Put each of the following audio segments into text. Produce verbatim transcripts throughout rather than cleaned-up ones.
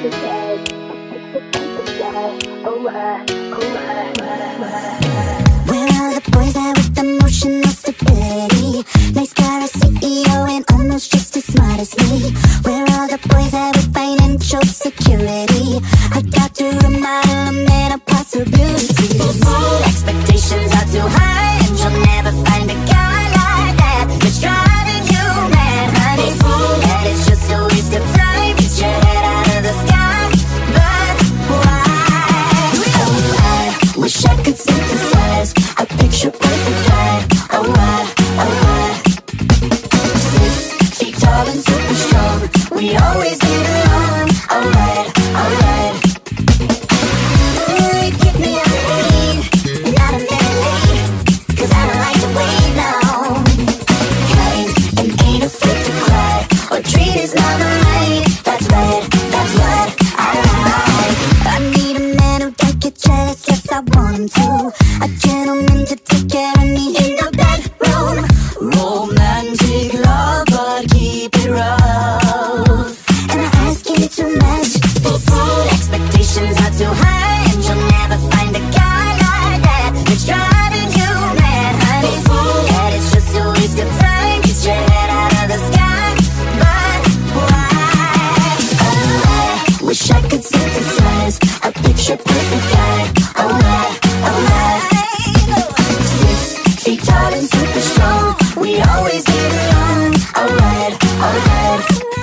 Where are the boys there with emotional stability? Nice car, a C E O, and almost just as smart as me. Where are the boys there with financial security? I got to remodel a man of possibilities. Expectations are too high, and you'll never find a guy like that. It's driving you mad, honey. And it's just a waste of time. Get your head out of the sky, but why? Oh, I wish I could synthesize a picture perfect guy. Oh, I, oh, I. Six feet tall and super strong, we always get along. Alright, alright. Ooh, get me on the lead, not a minute late, 'cause I don't like to wait long. Kind and ain't afraid to cry or treat his mama right. That's right, that's what I like. I need a man who don't get jealous, yes I want him to. A gentleman to take care of me in the bedroom. Romantic love, but keep it rough. Am I asking you too much? Expectations are too high, and you'll never find a guy like that. It's driving you mad, honey. And it's just a waste of time. Get your head out of the sky, but why? Oh, I wish I could synthesize a picture perfect guy. Oh, I, oh, I. Six feet tall and super strong, we always get along. Alright, alright.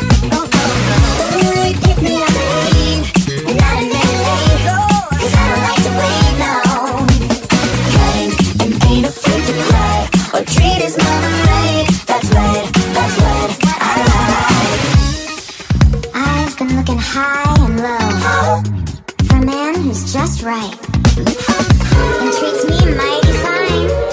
Ooh, get me on the lead, not a minute late, 'cause I don't like to wait long. Kind and ain't afraid to cry or treat his mama right. That's right, that's what I like. I've been looking high and low for a man who's just right and treats me mighty fine.